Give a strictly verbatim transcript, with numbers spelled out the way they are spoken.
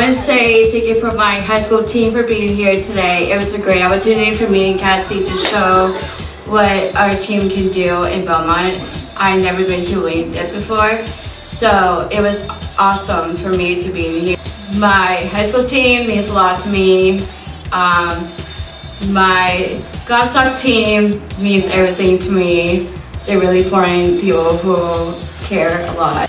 to say thank you for my high school team for being here today. It was a great opportunity for me and Cassie to show what our team can do in Belmont. I've never been to Winni before, so it was awesome for me to be here. My high school team means a lot to me. Um, my Godstock team means everything to me. They're really important people who care a lot.